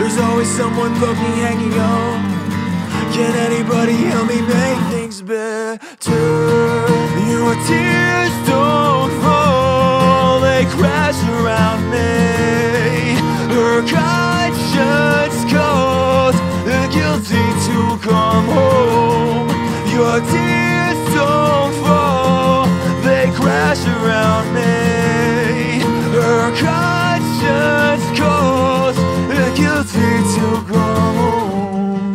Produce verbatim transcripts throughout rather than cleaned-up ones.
There's always someone looking, hanging on. Can anybody help me make things better? Your tears don't fall, they crash around me. Her conscience calls the guilty to come home. Your tears don't fall, they crash around me. Her conscience calls the guilty to come home.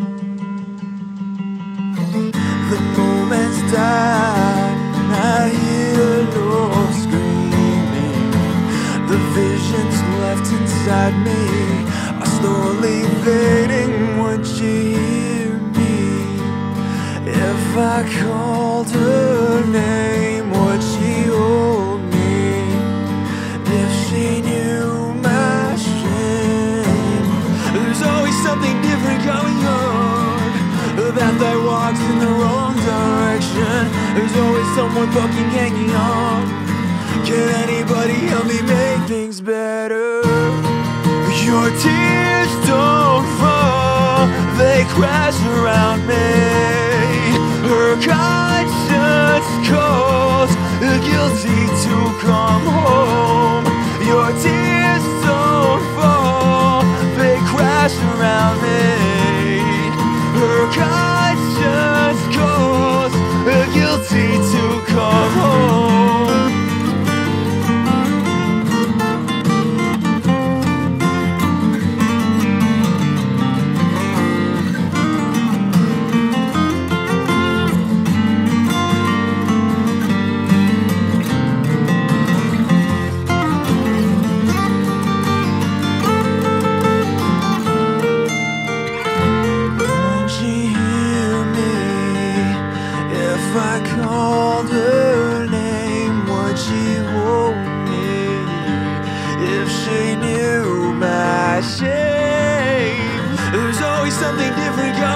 The moment's died, I hear no screaming. The visions left inside me are slowly fading. Would you hear me if I called her name? Would she hold me if she knew my shame? There's always something different going on. That that walks in the wrong direction. There's always someone fucking hanging on. Can anybody help me make things better? Your tears don't fall, they crash around me. Her conscience calls the guilty to come home. Your tears don't fall, they crash around me. Her conscience calls the guilty to come home. If I called her name, would she hold me if she knew my shame? There's always something different going on.